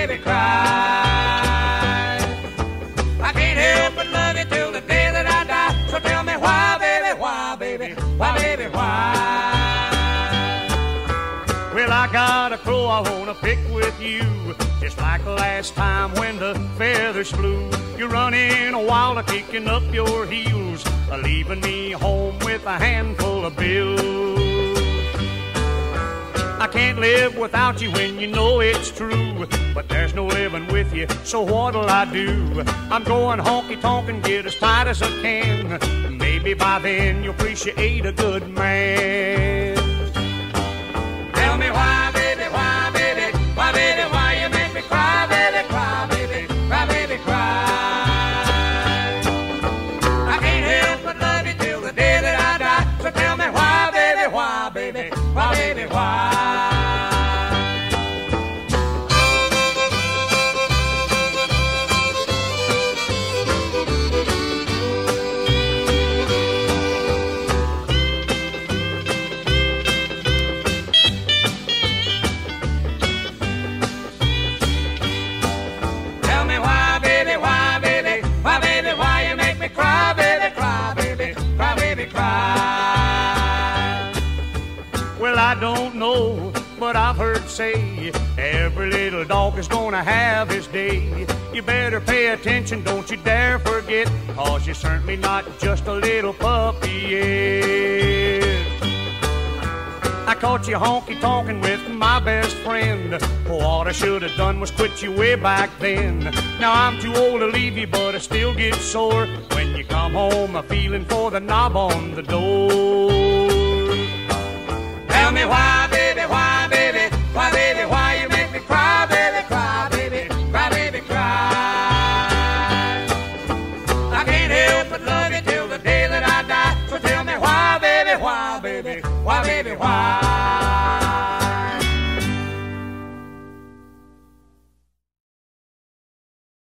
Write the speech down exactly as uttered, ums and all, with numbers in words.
baby, cry. I can't help but love you till the day that I die. So tell me why, baby, why, baby, why, baby, why? Well, I got a crow I wanna pick with you, just like last time when the feathers flew. You're running wild, kicking up your heels, leaving me home with a handful of bills. I can't live without you when you know it's true, but there's no living with you, so what'll I do? I'm going honky-tonk and get as tight as I can. Maybe by then you'll appreciate a good man. Tell me why, baby, why, baby, why, baby, why you make me cry, baby, cry, baby, cry, baby, cry. I can't help but love you till the day that I die. So tell me why, baby, why, baby, why, baby, why? Well, I don't know, but I've heard say every little dog is gonna have his day. You better pay attention, don't you dare forget, 'cause you're certainly not just a little puppy yet. I caught you honky-tonkin' with my best friend. What I should have done was quit you way back then. Now I'm too old to leave you, but I still get sore when you come home a feeling for the knob on the door. Tell me why, baby, why, baby, why, baby, why you make me cry, baby, cry, baby, cry, baby, cry. I can't help but love you till the day that I die. So tell me why, baby, why, baby, why, baby, why?